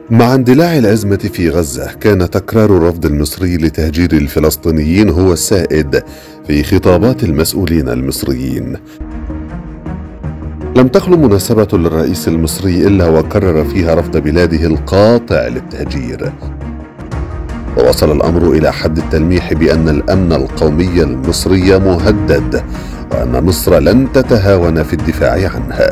مع اندلاع الأزمة في غزة، كان تكرار الرفض المصري لتهجير الفلسطينيين هو السائد في خطابات المسؤولين المصريين. لم تخلو مناسبة للرئيس المصري إلا وكرر فيها رفض بلاده القاطع للتهجير، ووصل الأمر إلى حد التلميح بأن الأمن القومي المصري مهدد، وأن مصر لن تتهاون في الدفاع عنها.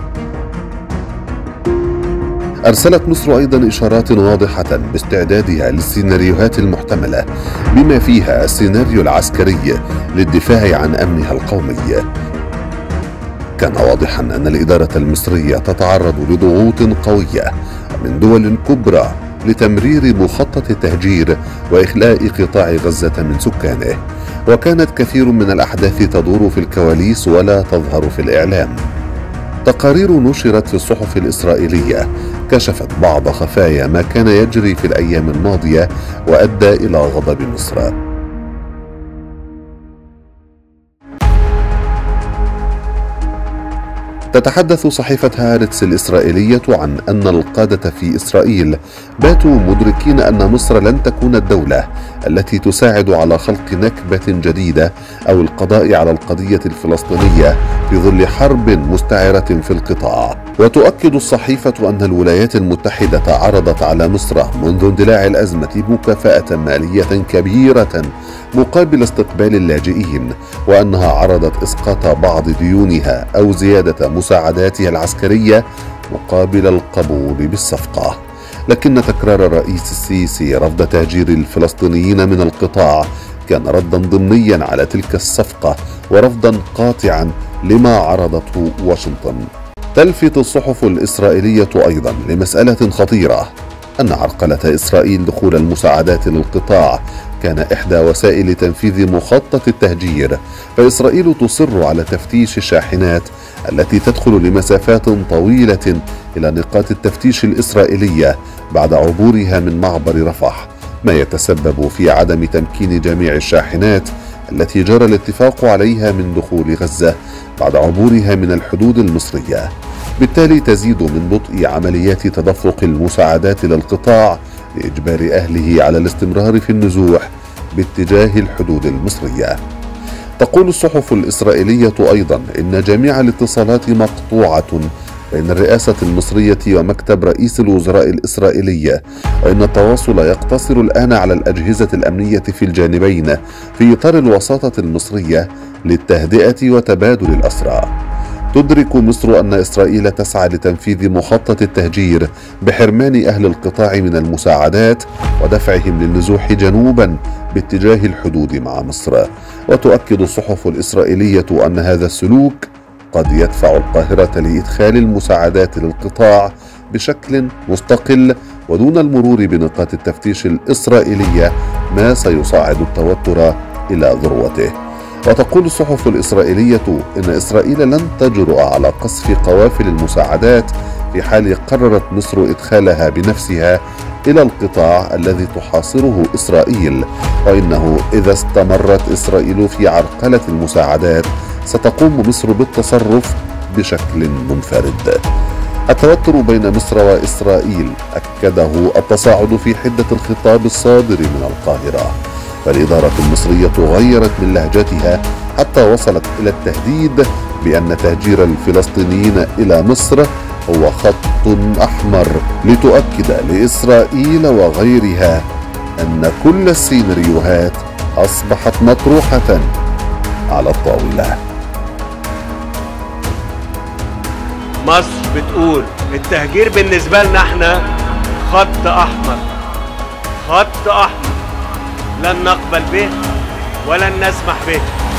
أرسلت مصر أيضا إشارات واضحة باستعدادها للسيناريوهات المحتملة، بما فيها السيناريو العسكري للدفاع عن أمنها القومي. كان واضحا أن الإدارة المصرية تتعرض لضغوط قوية من دول كبرى لتمرير مخطط التهجير وإخلاء قطاع غزة من سكانه، وكانت كثير من الأحداث تدور في الكواليس ولا تظهر في الإعلام. تقارير نشرت في الصحف الإسرائيلية كشفت بعض خفايا ما كان يجري في الأيام الماضية وأدى إلى غضب مصر. تتحدث صحيفة هارتس الإسرائيلية عن أن القادة في إسرائيل باتوا مدركين أن مصر لن تكون الدولة التي تساعد على خلق نكبة جديدة أو القضاء على القضية الفلسطينية في ظل حرب مستعرة في القطاع. وتؤكد الصحيفة أن الولايات المتحدة عرضت على مصر منذ اندلاع الأزمة مكافأة مالية كبيرة مقابل استقبال اللاجئين، وأنها عرضت إسقاط بعض ديونها أو زيادة مساعداتها العسكرية مقابل القبول بالصفقة. لكن تكرار الرئيس السيسي رفض تهجير الفلسطينيين من القطاع كان ردا ضمنيا على تلك الصفقة ورفضا قاطعا لما عرضته واشنطن. تلفت الصحف الإسرائيلية أيضا لمسألة خطيرة، أن عرقلة إسرائيل دخول المساعدات للقطاع كان إحدى وسائل تنفيذ مخطط التهجير، فإسرائيل تصر على تفتيش الشاحنات التي تدخل لمسافات طويلة إلى نقاط التفتيش الإسرائيلية بعد عبورها من معبر رفح، ما يتسبب في عدم تمكين جميع الشاحنات التي جرى الاتفاق عليها من دخول غزة بعد عبورها من الحدود المصرية. بالتالي تزيد من بطء عمليات تدفق المساعدات للقطاع لإجبار أهله على الاستمرار في النزوح باتجاه الحدود المصرية. تقول الصحف الإسرائيلية أيضا إن جميع الاتصالات مقطوعة بين الرئاسة المصرية ومكتب رئيس الوزراء الإسرائيلي، وإن التواصل يقتصر الآن على الأجهزة الأمنية في الجانبين في إطار الوساطة المصرية للتهدئة وتبادل الأسرى. تدرك مصر أن إسرائيل تسعى لتنفيذ مخطط التهجير بحرمان أهل القطاع من المساعدات ودفعهم للنزوح جنوبا باتجاه الحدود مع مصر. وتؤكد الصحف الإسرائيلية أن هذا السلوك قد يدفع القاهرة لإدخال المساعدات للقطاع بشكل مستقل ودون المرور بنقاط التفتيش الإسرائيلية، ما سيصعد التوتر إلى ذروته. وتقول الصحف الإسرائيلية إن إسرائيل لن تجرؤ على قصف قوافل المساعدات في حال قررت مصر إدخالها بنفسها إلى القطاع الذي تحاصره إسرائيل، وإنه إذا استمرت إسرائيل في عرقلة المساعدات ستقوم مصر بالتصرف بشكل منفرد. التوتر بين مصر وإسرائيل أكده التصاعد في حدة الخطاب الصادر من القاهرة، فالإدارة المصرية غيرت من لهجتها حتى وصلت إلى التهديد بأن تهجير الفلسطينيين إلى مصر هو خط أحمر، لتؤكد لإسرائيل وغيرها أن كل السيناريوهات أصبحت مطروحة على الطاولة. مصر بتقول التهجير بالنسبة لنا احنا خط أحمر، خط أحمر لن نقبل به ولن نسمح به.